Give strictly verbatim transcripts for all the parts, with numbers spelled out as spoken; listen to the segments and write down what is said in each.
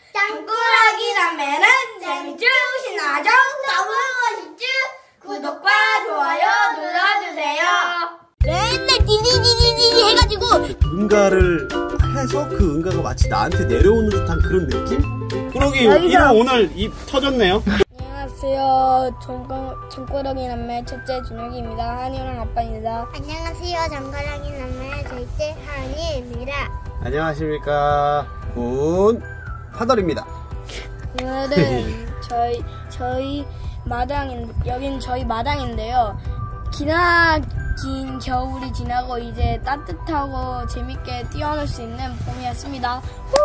짱꾸러기 남매는 재밌죠? 신나죠? 더불고 싶죠? 구독과 좋아요 눌러주세요. 맨날 디디디디디 해가지고 응가를 해서 그 응가가 마치 나한테 내려오는 듯한 그런 느낌? 꾸러기 이름 오늘 입 터졌네요. 안녕하세요. 짱꾸러기 남매 첫째 준혁이입니다. 한이랑 아빠입니다. 안녕하세요. 짱꾸러기 남매 둘째 한이입니다. 안녕하십니까. 군 파덜입니다. 오늘은 저희 저희 마당인 여긴 저희 마당인데요. 기나긴 겨울이 지나고 이제 따뜻하고 재밌게 뛰어놀 수 있는 봄이 왔습니다.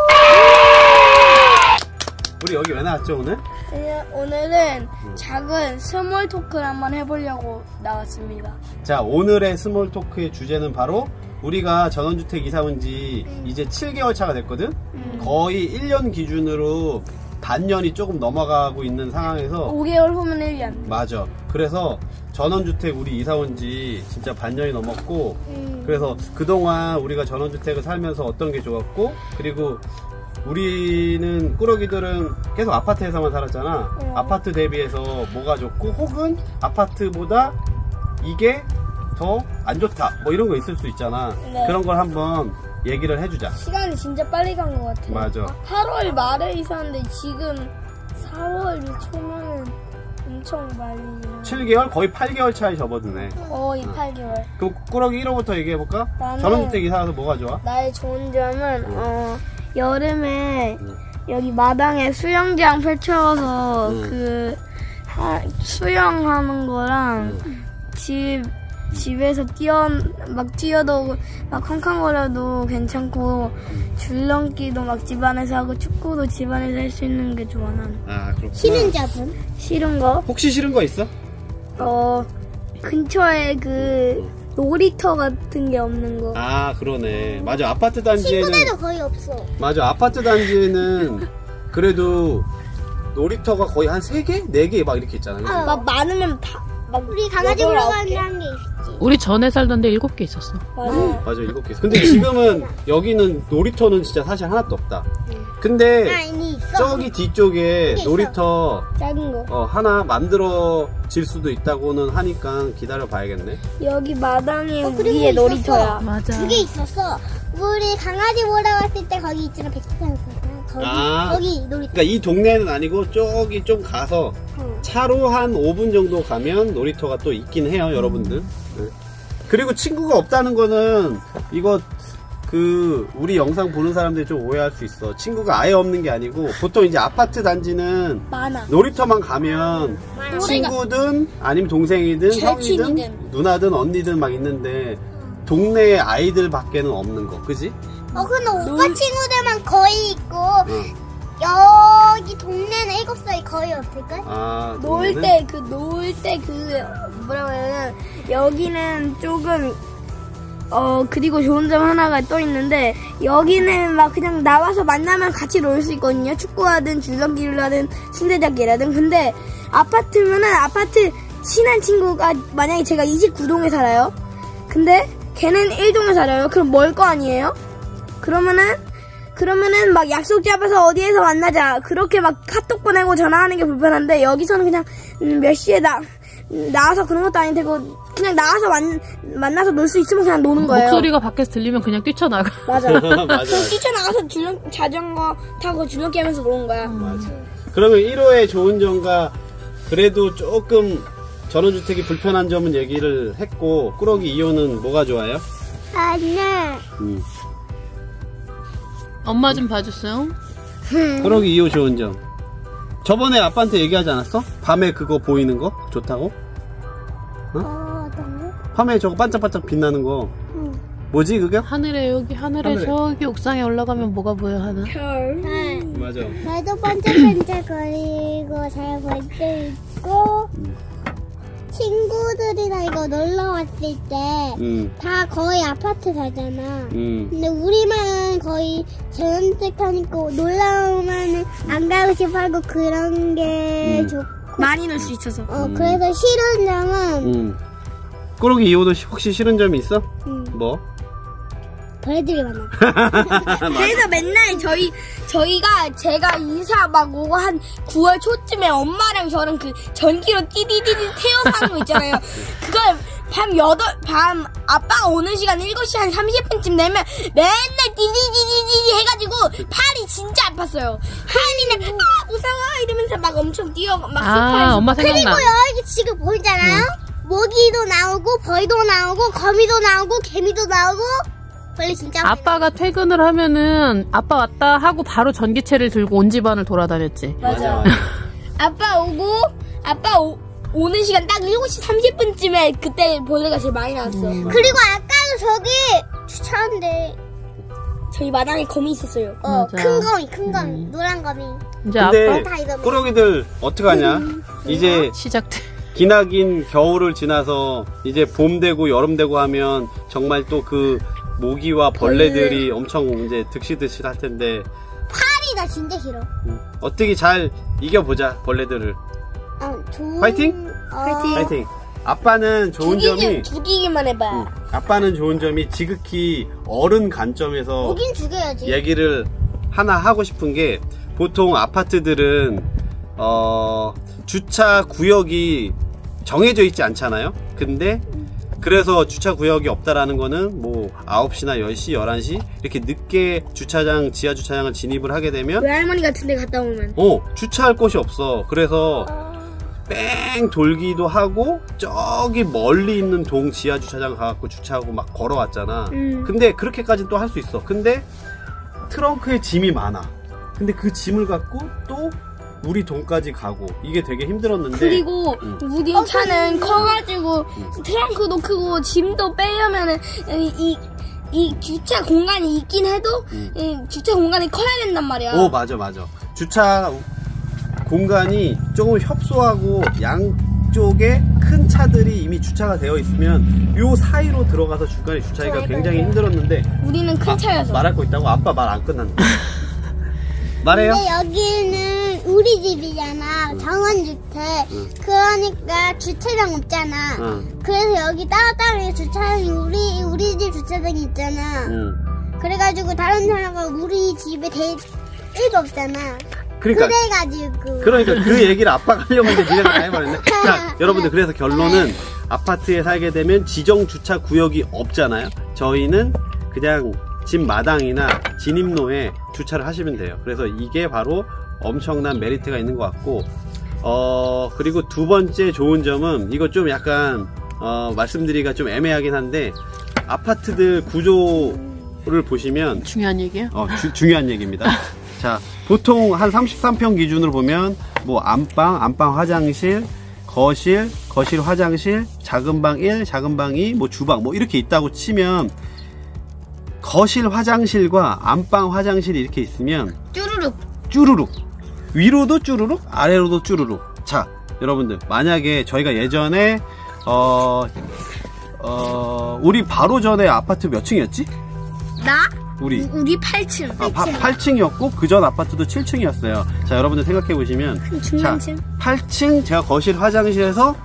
우리 여기 왜 나왔죠 오늘? 오늘은 작은 스몰 토크를 한번 해보려고 나왔습니다. 자, 오늘의 스몰 토크의 주제는 바로 우리가 전원주택 이사 온 지 음. 이제 칠 개월 차가 됐거든? 음. 거의 일 년 기준으로 반년이 조금 넘어가고 있는 상황에서 오 개월 후면 일 년. 맞아. 그래서 전원주택 우리 이사 온 지 진짜 반년이 넘었고 음. 그래서 그동안 우리가 전원주택을 살면서 어떤 게 좋았고 그리고 우리는 꾸러기들은 계속 아파트에서만 살았잖아. 음. 아파트 대비해서 뭐가 좋고 혹은 아파트보다 이게 더 안 좋다 뭐 이런 거 있을 수 있잖아. 네. 그런 걸 한번 얘기를 해주자. 시간이 진짜 빨리 간 것 같아. 맞아. 팔월 말에 이사했는데 지금 사월 초면은 엄청 많이. 칠 개월? 거의 팔 개월 차에 접어드네. 거의 응. 팔 개월. 그럼 꾸러기 일 호부터 얘기해볼까? 전원주택 이사 와서 뭐가 좋아? 나의 좋은 점은 응. 어, 여름에 응. 여기 마당에 수영장 펼쳐서 응. 그 하, 수영하는 거랑 응. 집 집에서 뛰어 막 뛰어도 막 康康거려도 괜찮고 줄넘기도 막 집안에서 하고 축구도 집안에서 할 수 있는 게 좋아 난. 아 그렇구나. 싫은 점은? 싫은 거? 혹시 싫은 거 있어? 어 근처에 그 놀이터 같은 게 없는 거. 아 그러네. 맞아. 아파트 단지에는 친구들도 거의 없어. 맞아. 아파트 단지에는 그래도 놀이터가 거의 한 세 개? 네 개 막 이렇게 있잖아. 아, 막 많으면 다 막 우리 강아지 보러 가는 게 있었지. 우리 전에 살던 데 일곱 개 있었어. 맞아. 음, 맞아, 일곱 개 있어. 근데 지금은 여기는 놀이터는 진짜 사실 하나도 없다. 근데 아, 이미 있어. 저기 뒤쪽에 놀이터 작은 거 어, 하나 만들어질 수도 있다고는 하니까 기다려 봐야겠네. 여기 마당에 어, 위에 놀이터야. 맞아. 두 개 있었어. 우리 강아지 보러 갔을 때 거기 있잖아. 백두산 거기 아, 거기 놀이터. 그러니까 이 동네는 아니고 저기 좀 가서 응. 차로 한 오 분 정도 가면 놀이터가 또 있긴 해요, 음. 여러분들. 네. 그리고 친구가 없다는 거는 이거 그 우리 영상 보는 사람들이 좀 오해할 수 있어. 친구가 아예 없는 게 아니고 보통 이제 아파트 단지는 많아. 놀이터만 가면 많아. 친구든 아니면 동생이든 형이든 누나든 언니든 막 있는데 동네 아이들 밖에는 없는 거, 그지? 어, 근데 오빠 놀... 친구들만 거의 있고 응. 여기 동네는 일곱 살이 거의 없을걸? 아, 놀 때 그 놀 때 그 뭐라고 해야 되나 여기는 조금 어 그리고 좋은 점 하나가 또 있는데 여기는 막 그냥 나와서 만나면 같이 놀 수 있거든요. 축구하든 줄넘기를 하든 순대잡기라든. 근데 아파트면은 아파트 친한 친구가 만약에 제가 이십구 동에 살아요. 근데 걔는 일 동에 살아요. 그럼 멀 거 아니에요? 그러면은 그러면은 막 약속 잡아서 어디에서 만나자 그렇게 막 카톡 보내고 전화하는 게 불편한데 여기서는 그냥 몇 시에 나 나와서 그런 것도 아닌데 그냥 나와서 만, 만나서 놀 수 있으면 그냥 노는 거예요. 목소리가 밖에서 들리면 그냥 뛰쳐나가. 맞아. 그럼 뛰쳐나가서 줄넘, 자전거 타고 줄넘기 하면서 노는 거야. 음. 맞아. 그러면 일 호의 좋은 점과 그래도 조금 전원주택이 불편한 점은 얘기를 했고 꾸러기 이 호는 뭐가 좋아요? 아니. 음. 엄마 좀 봐줬어요. 꾸러기 이 호 좋은 점. 저번에 아빠한테 얘기하지 않았어? 밤에 그거 보이는 거? 좋다고? 어? 어, 어떤 거? 밤에 저거 반짝반짝 빛나는 거. 응. 뭐지 그게? 하늘에 여기 하늘에, 하늘에 저기 옥상에 올라가면 뭐가 보여 하나? 별. 응. 맞아. 별도 반짝반짝거리고 잘 볼 때 있고 음. 친구들이랑 이거 놀러 왔을 때 다 음. 거의 아파트 살잖아. 음. 근데 우리만 거의 전원주택 하니까 놀러 오면은 안 가고 싶어 하고 그런 게 음. 좋고 많이 놀 수 있어서. 어, 음. 그래서 싫은 점은 음. 꾸러기 이 호도 혹시 싫은 점이 있어? 음. 뭐? 벌레들이 많아. 그래서 맨날 저희 저희가 제가 이사 막 오고 한 구월 초쯤에 엄마랑 저랑 그 전기로 띠디디디 태워서 하는 거 있잖아요. 그걸 밤 여덟 밤 아빠가 오는 시간 일곱 시 한 삼십 분쯤 되면 맨날 띠디디디디 해가지고 팔이 진짜 아팠어요. 하은이는 아 무서워 이러면서 막 엄청 뛰어 막 아, 소파에서 엄마 생각나. 그리고 여기 지금 보이잖아요. 응. 모기도 나오고 벌도 나오고 거미도 나오고 개미도 나오고 벌레 진짜 많이 아빠가 퇴근을 하면은 아빠 왔다 하고 바로 전기채를 들고 온 집안을 돌아다녔지. 맞아. 아빠 오고 아빠 오, 오는 시간 딱 일곱 시 삼십 분쯤에 그때 벌레가 제일 많이 나왔어. 음. 그리고 아까도 저기 주차한데 저희 마당에 거미 있었어요. 어, 맞아. 큰 거미, 큰 거미, 음. 노란 거미. 이제 근데 아빠 다 익었네. 꾸러기들 어떡하냐? 이제 시작돼. 기나긴 겨울을 지나서 이제 봄 되고 여름 되고 하면 정말 또 그 모기와 벌레들이 엄청 이제 득실득실 할 텐데 팔이 나 진짜 싫어. 음, 어떻게 잘 이겨보자 벌레들을. 어, 좋은... 파이팅? 어... 파이팅. 파이팅. 아빠는 좋은 죽이기, 점이 죽이기만 해봐. 음, 아빠는 좋은 점이 지극히 어른 관점에서 모긴 죽여야지. 얘기를 하나 하고 싶은 게 보통 아파트들은 어, 주차 구역이 정해져 있지 않잖아요. 근데 그래서 주차 구역이 없다라는 거는 뭐 아홉 시나 열 시, 열한 시 이렇게 늦게 주차장, 지하 주차장을 진입을 하게 되면 외할머니 같은 데 갔다 오면 어, 주차할 곳이 없어. 그래서 뺑 돌기도 하고 저기 멀리 있는 동 지하 주차장 가갖고 주차하고 막 걸어왔잖아. 음. 근데 그렇게까지는 또 할 수 있어. 근데 트렁크에 짐이 많아. 근데 그 짐을 갖고 또 우리 동까지 가고 이게 되게 힘들었는데. 그리고 음. 우리 차는 커가지고 트렁크도 크고 짐도 빼려면은 이, 이 주차 공간이 있긴 해도 음. 이 주차 공간이 커야 된단 말이야. 오, 맞아 맞아. 주차 공간이 조금 협소하고 양쪽에 큰 차들이 이미 주차가 되어 있으면 요 사이로 들어가서 중간에 주차하기가 굉장히 힘들었는데. 우리는 큰 아, 차여서. 말할 거 있다고? 아빠 말 안 끝났는데. 말해요? 근데 여기는 우리 집이잖아. 응. 정원주택. 응. 그러니까 주차장 없잖아. 응. 그래서 여기 따로따로 주차장이 우리 우리 집 주차장이 있잖아. 응. 그래가지고 다른 사람과 우리 집에 대 일도 없잖아. 그러니까 그래가지고. 그러니까 그 얘기를 아빠가 하려고 했는데 니네가 다 해버렸네. 자, 여러분들, 그래서 결론은 아파트에 살게 되면 지정 주차 구역이 없잖아요. 저희는 그냥 집 마당이나 진입로에 주차를 하시면 돼요. 그래서 이게 바로 엄청난 메리트가 있는 것 같고, 어 그리고 두 번째 좋은 점은 이거 좀 약간 어 말씀드리기가 좀 애매하긴 한데, 아파트들 구조를 보시면 중요한 얘기야? 어 주, 중요한 얘기입니다. 자, 보통 한 삼십삼 평 기준으로 보면 뭐 안방, 안방 화장실, 거실, 거실 화장실, 작은 방 일, 작은 방 이, 뭐 주방 뭐 이렇게 있다고 치면, 거실 화장실과 안방 화장실이 이렇게 있으면 쭈루룩. 쭈루룩, 위로도 쭈루룩, 아래로도 쭈루룩. 자, 여러분들, 만약에 저희가 예전에 어, 어 우리 바로 전에 아파트 몇 층이었지? 나? 우리 우리 팔 층. 아, 팔 층이었고 그 전 아파트도 칠 층이었어요. 자, 여러분들 생각해 보시면, 중간층. 팔 층 제가 거실 화장실에서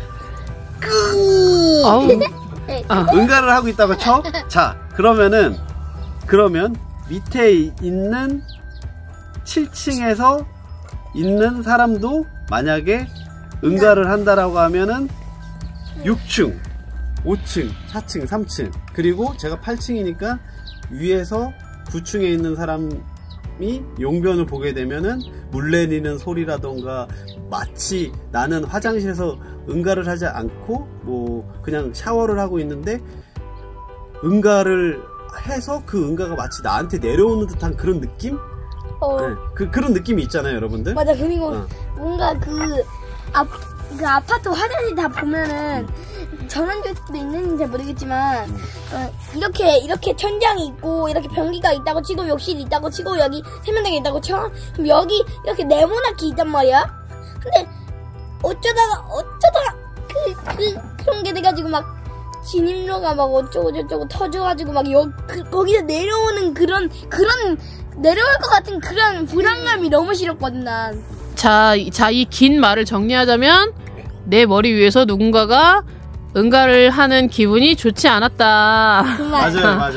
아우. 아. 응가를 하고 있다고 쳐? 자, 그러면은 그러면 밑에 있는 칠 층에서 있는 사람도 만약에 응가를 한다라고 하면은 육 층, 오 층, 사 층, 삼 층, 그리고 제가 팔 층이니까 위에서 구 층에 있는 사람이 용변을 보게 되면은 물 내리는 소리라던가, 마치 나는 화장실에서 응가를 하지 않고 뭐 그냥 샤워를 하고 있는데 응가를 해서 그 응가가 마치 나한테 내려오는 듯한 그런 느낌? 어. 네, 그, 그런 느낌이 있잖아요, 여러분들. 맞아. 그리고 어. 뭔가 그, 아, 그 아파트 화장실 다 보면은 전원주택도 있는지 잘 모르겠지만 음. 어, 이렇게 이렇게 천장이 있고 이렇게 변기가 있다고 치고 욕실이 있다고 치고 여기 세면대가 있다고 쳐. 그럼 여기 이렇게 네모나게 있단 말이야. 근데 어쩌다가 어쩌다가 그, 그 그런 게 돼가지고 막 진입로가 막 어쩌고 저쩌고 터져가지고 막 여, 그, 거기서 내려오는 그런 그런 내려올 것 같은 그런 불안감이 너무 싫었거든 난. 자, 자, 이 긴 말을 정리하자면 내 머리 위에서 누군가가 응가를 하는 기분이 좋지 않았다. 정말. 맞아요, 맞아.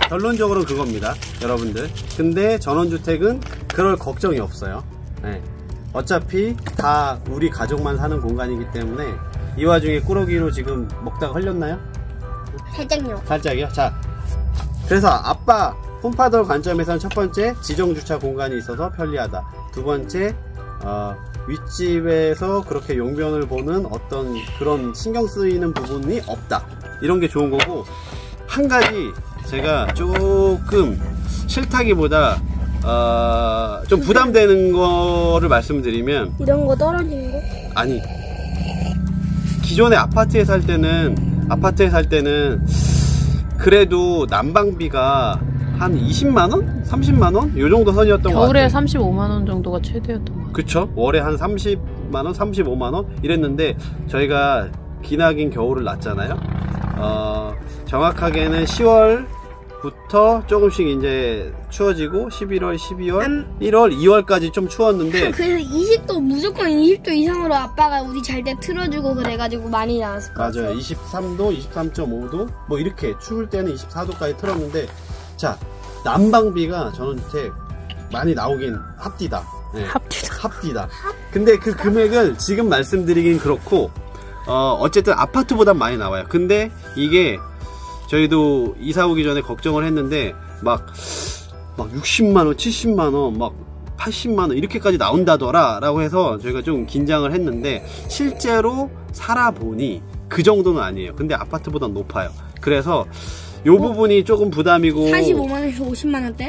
결론적으로는 그겁니다, 여러분들. 근데 전원주택은 그럴 걱정이 없어요. 네. 어차피 다 우리 가족만 사는 공간이기 때문에. 이 와중에 꾸러기로 지금 먹다가 흘렸나요? 살짝요. 살짝이요? 자, 그래서 아빠 홈파더 관점에서는 첫 번째, 지정주차 공간이 있어서 편리하다. 두 번째, 어, 윗집에서 그렇게 용변을 보는 어떤 그런 신경 쓰이는 부분이 없다. 이런 게 좋은 거고, 한 가지 제가 조금 싫다기보다 어, 좀 부담되는 거를 말씀드리면, 이런 거 떨어지는 거? 아니, 기존에 아파트에 살 때는 아파트에 살 때는 그래도 난방비가 한 이십만 원? 삼십만 원? 요 정도 선이었던 것 같아요. 겨울에 삼십오만 원 정도가 최대였던 것 같아요. 그쵸? 월에 한 삼십만 원, 삼십오만 원 이랬는데, 저희가 기나긴 겨울을 났잖아요. 어, 정확하게는 시월부터 조금씩 이제 추워지고 십일월, 십이월, 음. 일월, 이월까지 좀 추웠는데, 그래서 이십 도 무조건 이십 도 이상으로 아빠가 우리 잘 때 틀어주고 그래가지고 많이 나왔을 것 같아요. 맞아요. 이십삼 도, 이십삼 점 오 도 뭐 이렇게 추울 때는 이십사 도까지 틀었는데, 자, 난방비가 전원주택 많이 나오긴 합디다. 네. 합디다. 합디다. 근데 그 금액을 지금 말씀드리긴 그렇고, 어, 어쨌든 아파트보단 많이 나와요. 근데 이게 저희도 이사 오기 전에 걱정을 했는데, 막, 막 육십만 원, 칠십만 원, 막 팔십만 원 이렇게까지 나온다더라 라고 해서 저희가 좀 긴장을 했는데, 실제로 살아보니 그 정도는 아니에요. 근데 아파트보단 높아요. 그래서 요 부분이 조금 부담이고, 사십오만 원에서 오십만 원대?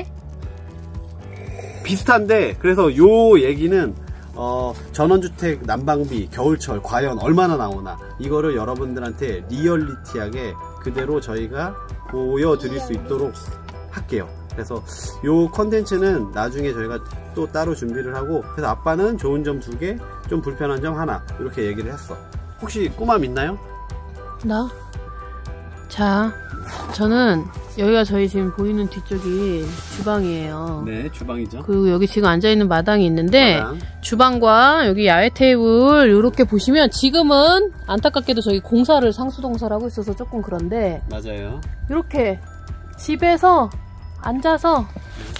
비슷한데, 그래서 요 얘기는 어, 전원주택 난방비 겨울철 과연 얼마나 나오나, 이거를 여러분들한테 리얼리티하게 그대로 저희가 보여드릴 수 있도록 할게요. 그래서 요 컨텐츠는 나중에 저희가 또 따로 준비를 하고, 그래서 아빠는 좋은 점 두 개, 좀 불편한 점 하나, 이렇게 얘기를 했어. 혹시 꼬맘 있나요? 나? 자, 저는 여기가 저희 지금 보이는 뒤쪽이 주방이에요. 네, 주방이죠. 그리고 여기 지금 앉아있는 마당이 있는데, 마당. 주방과 여기 야외 테이블 이렇게 보시면, 지금은 안타깝게도 저기 공사를 상수동사를 하고 있어서 조금 그런데, 맞아요. 이렇게 집에서 앉아서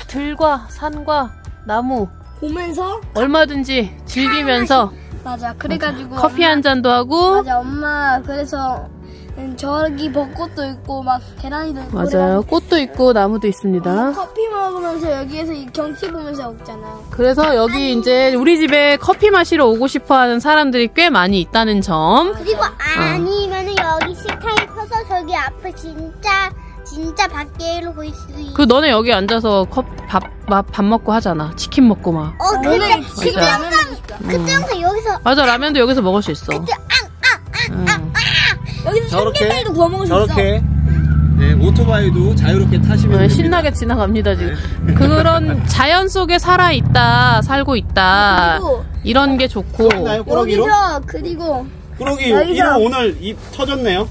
들과 산과 나무 보면서 얼마든지 즐기면서 맞아. 그래가지고 커피 엄마- 한 잔도 하고, 맞아. 엄마 그래서 음, 저기 벚꽃도 있고 막 계란이도 있고 맞아요. 꽃도 있고 나무도 있습니다. 커피 먹으면서 여기에서 이 경치 보면서 먹잖아요. 그래서 여기 이제 우리 집에 커피 마시러 오고 싶어 하는 사람들이 꽤 많이 있다는 점. 그리고 아니면은 여기 식탁이 커서 저기 앞에 진짜 진짜 밖에로 보일 수도 있어. 그 너네 여기 앉아서 컵, 밥, 밥, 밥 먹고 하잖아. 치킨 먹고 막. 어, 근데 그때 맞아. 항상 그때 항상 여기서 맞아, 라면도 여기서 먹을 수 있어. 그때 앙앙앙 응. 여기서 저렇게? 삼겹살도 구워 먹을 수 있어. 저렇게 네, 오토바이도 자유롭게 타시면 어, 됩니다. 신나게 지나갑니다 지금. 그런 자연 속에 살아 있다, 살고 있다. 그리고 이런 게 좋고. 보이나요, 꾸러기로? 여기서 그리고 꾸러기 여기서- 이름 오늘 입 터졌네요.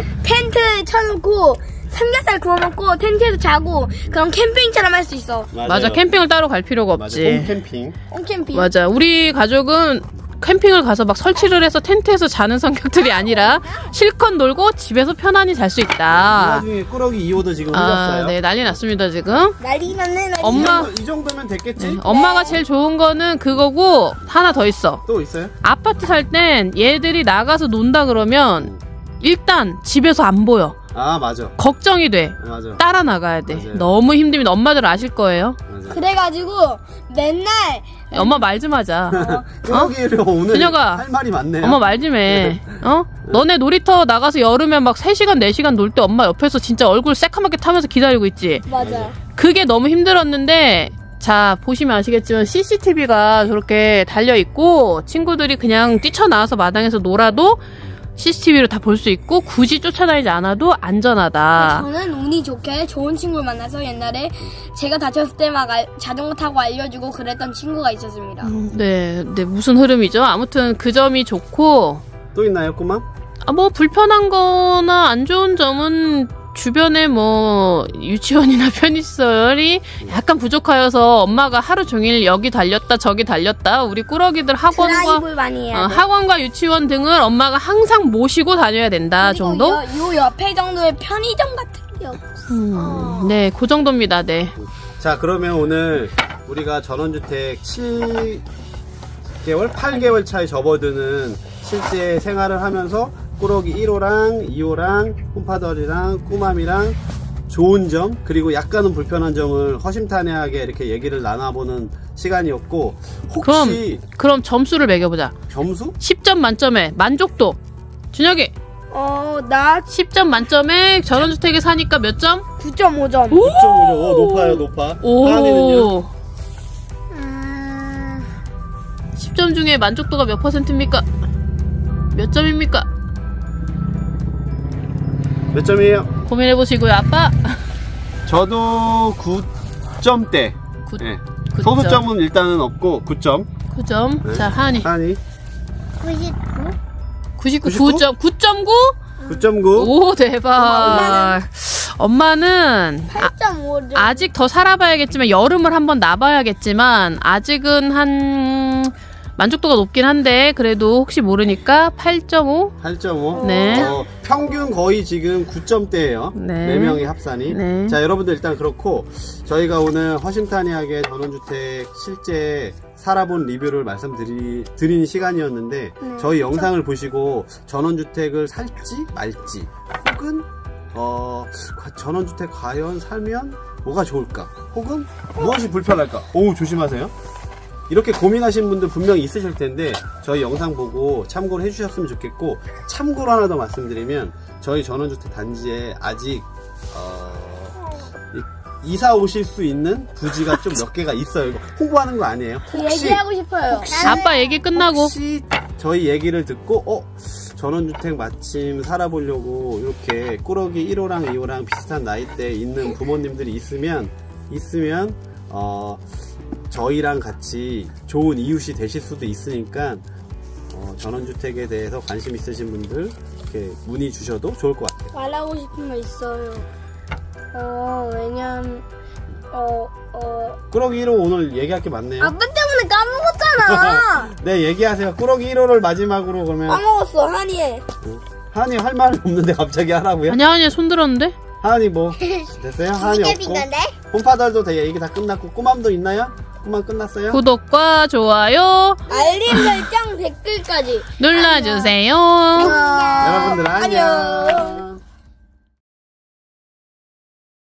텐트 쳐놓고 삼겹살 구워 먹고 텐트에서 자고 그럼 캠핑처럼 할 수 있어. 맞아, 캠핑을 따로 갈 필요가 맞아, 없지. 홈캠핑. 홈캠핑. 맞아, 우리 가족은 캠핑을 가서 막 설치를 해서 텐트에서 자는 성격들이 아니라 실컷 놀고 집에서 편안히 잘 수 이 있다. 와중에 꾸러기 이 호도 지금 아, 흘렸어요. 네, 난리 났습니다 지금. 난리 났네. 난리 엄마, 이, 정도, 이 정도면 됐겠지? 네, 엄마가 제일 좋은 거는 그거고, 하나 더 있어. 또 있어요? 아파트 살 땐 얘들이 나가서 논다 그러면 일단 집에서 안 보여. 아, 맞아. 걱정이 돼. 맞아. 따라 나가야 돼. 맞아요. 너무 힘듭니다. 엄마들 아실 거예요. 맞아. 그래가지고 맨날 엄마 말 좀 하자. 꾸러기를 오늘 그녀가 할 말이 많네요. 엄마 말 좀 해. 어? 너네 놀이터 나가서 여름에 막 세 시간, 네 시간 놀 때 엄마 옆에서 진짜 얼굴 새카맣게 타면서 기다리고 있지. 맞아. 그게 너무 힘들었는데, 자, 보시면 아시겠지만 씨씨티비가 저렇게 달려있고, 친구들이 그냥 뛰쳐나와서 마당에서 놀아도 씨씨티비로 다 볼 수 있고, 굳이 쫓아다니지 않아도 안전하다. 저는 운이 좋게 좋은 친구를 만나서 옛날에 제가 다쳤을 때 막 자전거 타고 알려주고 그랬던 친구가 있었습니다. 네, 네, 무슨 흐름이죠? 아무튼 그 점이 좋고, 또 있나요, 꼬마? 아, 뭐, 불편한 거나 안 좋은 점은 주변에 뭐, 유치원이나 편의시설이 약간 부족하여서 엄마가 하루 종일 여기 달렸다, 저기 달렸다, 우리 꾸러기들 학원과, 드라이브를 많이 해야 어, 돼. 학원과 유치원 등을 엄마가 항상 모시고 다녀야 된다 그리고 정도? 요, 요 옆에 정도의 편의점 같은 게 없어. 음, 네, 그 정도입니다. 네. 자, 그러면 오늘 우리가 전원주택 칠 개월, 팔 개월 차에 접어드는 실제 생활을 하면서 꾸러기 일 호랑 이 호랑 홈파더리랑 꾸맘이랑 좋은 점 그리고 약간은 불편한 점을 허심탄회하게 이렇게 얘기를 나눠보는 시간이었고, 혹시 그럼 그럼 점수를 매겨보자. 점수? 십 점 만점에 만족도. 준혁이 어, 나 십 점 만점에 전원주택에 사니까 몇 점? 구 점 오 점. 구 점 오 점. 오, 높아요, 높아. 하은이는요? 오. 아, 십 점 중에 만족도가 몇 퍼센트입니까? 몇 점입니까? 몇 점이에요? 고민해보시고요. 아빠. 저도 구 점대. 구, 네. 구 소수점은 일단은 없고 구 점. 구 점. 네. 자, 하은이. 하은이 구십구? 구십구. 구십구? 구 점. 구 점 구? 구 점 구. 오, 대박. 엄마는 아, 팔 점 오 점. 아직 더 살아봐야겠지만, 여름을 한번 나봐야겠지만, 아직은 한, 만족도가 높긴 한데, 그래도 혹시 모르니까 팔 점 오? 팔 점 오. 네. 어, 평균 거의 지금 구 점대예요. 네. 네 명의 합산이. 네. 자, 여러분들 일단 그렇고 저희가 오늘 허심탄회하게 전원주택 실제 살아본 리뷰를 말씀드린 시간이었는데, 네. 저희 영상을 보시고 전원주택을 살지 말지, 혹은 어, 전원주택 과연 살면 뭐가 좋을까, 혹은 무엇이 불편할까. 오, 조심하세요. 이렇게 고민하신 분들 분명히 있으실 텐데, 저희 영상 보고 참고를 해주셨으면 좋겠고, 참고로 하나 더 말씀드리면, 저희 전원주택 단지에 아직 어, 이- 이사 오실 수 있는 부지가 좀 몇 개가 있어요. 이거 홍보하는 거 아니에요. 혹시 얘기하고 싶어요. 아빠 얘기 끝나고. 혹시 저희 얘기를 듣고 어? 전원주택 마침 살아보려고 이렇게 꾸러기 일 호랑 이 호랑 비슷한 나이대에 있는 부모님들이 있으면 있으면 어, 저희랑 같이 좋은 이웃이 되실 수도 있으니까 어, 전원주택에 대해서 관심 있으신 분들 이렇게 문의 주셔도 좋을 것 같아요. 말하고 싶은 거 있어요. 어, 왜냐면, 어, 어. 꾸러기 일 호 오늘 얘기할 게 많네요. 아빠 때문에 까먹었잖아! 네, 얘기하세요. 꾸러기 일 호를 마지막으로 그러면 까먹었어, 한이에. 하은이 할 말이 없는데 갑자기 하라고요? 아니, 아니, 손 들었는데? 하은이 뭐 됐어요? 하은이 없고 있는데? 홈파달도 다 얘기 다 끝났고, 꾸맘도 있나요? 꾸맘 끝났어요? 구독과 좋아요 알림 설정 댓글까지. 눌러주세요. 여러분들 안녕. 안녕.